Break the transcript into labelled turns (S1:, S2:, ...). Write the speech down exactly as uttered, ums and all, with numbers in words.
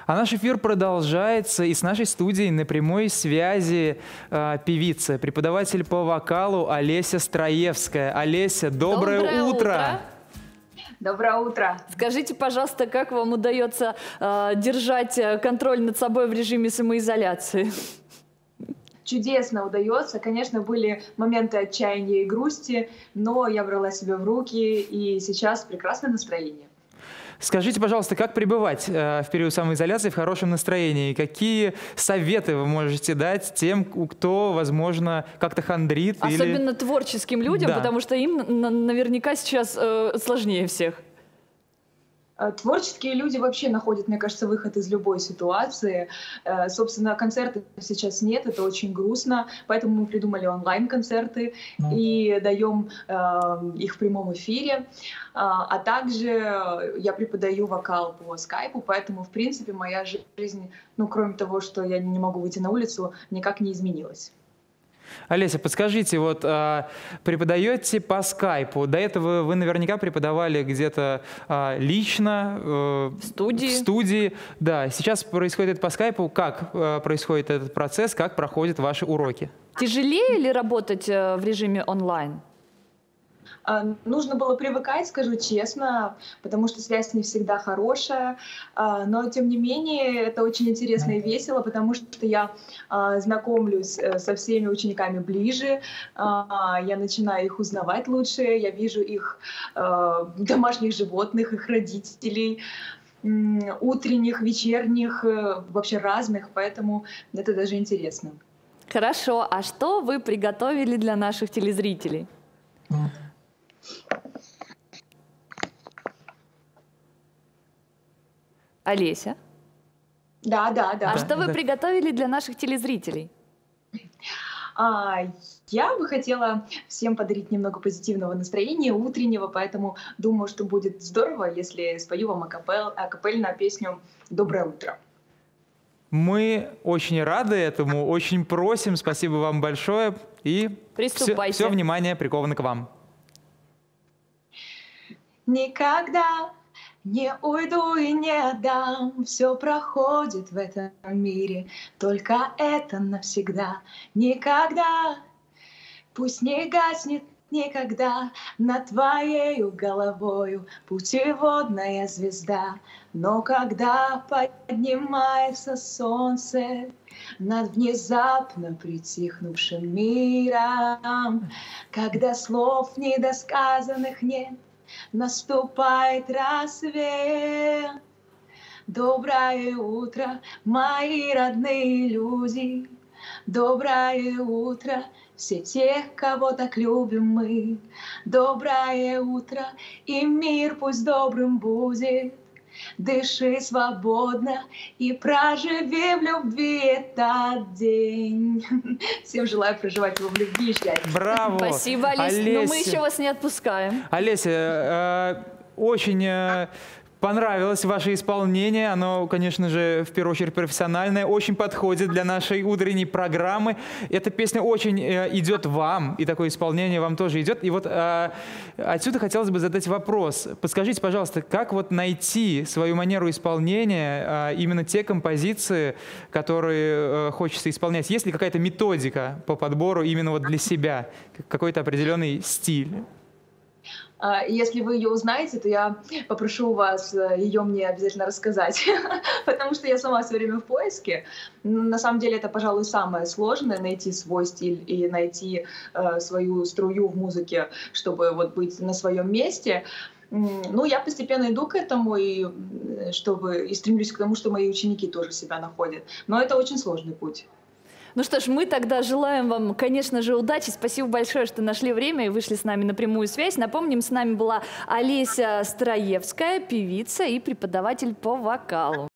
S1: А наш эфир продолжается, и с нашей студией на прямой связи э, певица, преподаватель по вокалу Олеся Строевская. Олеся, доброе,
S2: доброе
S1: утро!
S2: утро!
S3: Доброе утро!
S2: Скажите, пожалуйста, как вам удается э, держать контроль над собой в режиме самоизоляции?
S3: Чудесно удается. Конечно, были моменты отчаяния и грусти, но я брала себя в руки, и сейчас прекрасное настроение.
S1: Скажите, пожалуйста, как пребывать э, в период самоизоляции в хорошем настроении? Какие советы вы можете дать тем, кто, возможно, как-то хандрит?
S2: Особенно
S1: или...
S2: творческим людям,
S1: да.
S2: Потому что им наверняка сейчас э, сложнее всех.
S3: Творческие люди вообще находят, мне кажется, выход из любой ситуации. Собственно, концертов сейчас нет, это очень грустно, поэтому мы придумали онлайн-концерты mm. и даем э, их в прямом эфире. А также я преподаю вокал по скайпу, поэтому, в принципе, моя жизнь, ну, кроме того, что я не могу выйти на улицу, никак не изменилась.
S1: Олеся, подскажите, вот а, преподаете по скайпу, до этого вы наверняка преподавали где-то а, лично, э,
S2: в студии.
S1: в студии. Да, сейчас происходит это по скайпу. Как а, происходит этот процесс, как проходят ваши уроки?
S2: Тяжелее ли работать в режиме онлайн?
S3: Нужно было привыкать, скажу честно, потому что связь не всегда хорошая, но тем не менее это очень интересно и весело, потому что я знакомлюсь со всеми учениками ближе, я начинаю их узнавать лучше, я вижу их домашних животных, их родителей, утренних, вечерних, вообще разных, поэтому это даже интересно.
S2: Хорошо, а что вы приготовили для наших телезрителей? Олеся?
S3: Да, да, да.
S2: А
S3: да,
S2: что вы
S1: да.
S2: приготовили для наших телезрителей?
S3: А, я бы хотела всем подарить немного позитивного настроения, утреннего, поэтому думаю, что будет здорово, если спою вам акапель, акапельную песню «Доброе утро».
S1: Мы очень рады этому, очень просим, спасибо вам большое. И
S2: Приступайте.
S1: Все, все внимание приковано к вам.
S3: Никогда не уйду и не отдам, все проходит в этом мире, только это навсегда. Никогда, пусть не гаснет никогда над твоею головою путеводная звезда. Но когда поднимается солнце над внезапно притихнувшим миром, когда слов недосказанных нет, наступает рассвет. Доброе утро, мои родные люди. Доброе утро, все те, кого так любим мы. Доброе утро, и мир пусть добрым будет. Дыши свободно и проживи в любви этот день. Всем желаю проживать его в любви и счастье.
S1: Браво!
S2: Спасибо, Олеся.
S1: Олеся.
S2: Но мы еще вас не отпускаем.
S1: Олеся, э, очень э, понравилось ваше исполнение. Оно, конечно же, в первую очередь профессиональное, очень подходит для нашей утренней программы. Эта песня очень э, идет вам, и такое исполнение вам тоже идет. И вот э, отсюда хотелось бы задать вопрос. Подскажите, пожалуйста, как вот найти свою манеру исполнения, э, именно те композиции, которые э, хочется исполнять? Есть ли какая-то методика по подбору именно вот для себя, какой-то определенный стиль?
S3: Если вы ее узнаете, то я попрошу вас ее мне обязательно рассказать, потому что я сама все время в поиске. На самом деле это, пожалуй, самое сложное — найти свой стиль и найти э, свою струю в музыке, чтобы вот быть на своем месте. Ну, я постепенно иду к этому и, чтобы, и стремлюсь к тому, что мои ученики тоже себя находят. Но это очень сложный путь.
S2: Ну что ж, мы тогда желаем вам, конечно же, удачи. Спасибо большое, что нашли время и вышли с нами на прямую связь. Напомним, с нами была Олеся Строевская, певица и преподаватель по вокалу.